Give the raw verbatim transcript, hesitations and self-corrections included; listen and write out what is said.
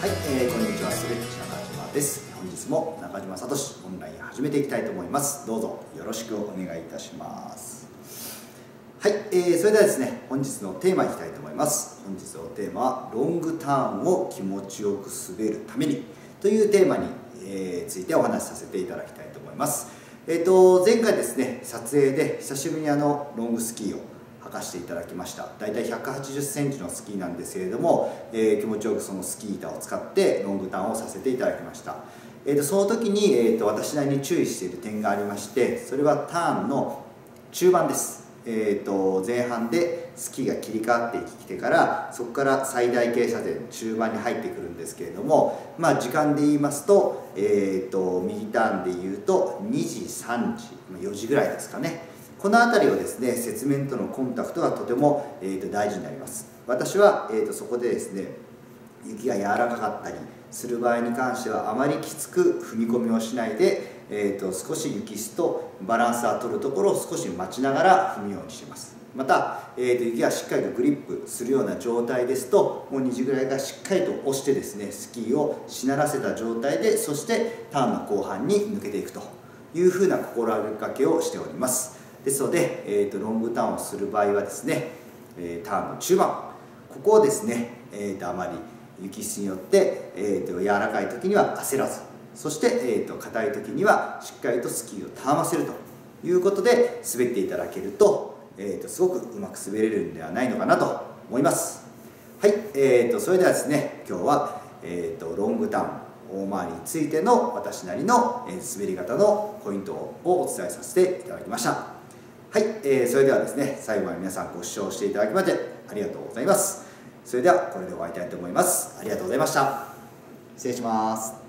はい、えー、こんにちは、ストレッチ中島です。本日も中島聡オンライン始めていきたいと思います。どうぞよろしくお願いいたします。はい、えー、それではですね、本日のテーマいきたいと思います。本日のテーマはロングターンを気持ちよく滑るためにというテーマに、えー、ついてお話しさせていただきたいと思います。えーと前回ですね、撮影で久しぶりにあのロングスキーを履かしていただきました。だいたいひゃくはちじゅっセンチのスキーなんですけれども、えー、気持ちよくそのスキー板を使ってロングターンをさせていただきました。えー、とその時に、えー、と私なりに注意している点がありまして、それはターンの中盤です。えー、と前半でスキーが切り替わってきてから、そこから最大傾斜点中盤に入ってくるんですけれども、まあ、時間で言いますと、えー、と右ターンで言うとにじさんじよじぐらいですかね。この辺りをですね、雪面とのコンタクトがとても、えー、と大事になります。私は、えー、とそこでですね、雪が柔らかかったりする場合に関してはあまりきつく踏み込みをしないで、えー、と少し雪質とバランスを取るところを少し待ちながら踏むようにします。また、えー、と雪がしっかりとグリップするような状態ですと、もうにじぐらいがしっかりと押してですね、スキーをしならせた状態で、そしてターンの後半に抜けていくというふうな心がけをしております。ですので、えー、とロングターンをする場合はですね、えー、ターンの中盤、ここをですね、えー、とあまり雪質によって、えー、と柔らかい時には焦らず、そして、えー、と硬い時にはしっかりとスキーをたわませるということで滑っていただけると、えー、とすごくうまく滑れるんではないのかなと思います。はい、えー、とそれではですね、今日は、えー、とロングターン大回りについての私なりの滑り方のポイントをお伝えさせていただきました。はい、えー、それではですね、最後まで皆さんご視聴していただきましてありがとうございます。それではこれで終わりたいと思います。ありがとうございました。失礼します。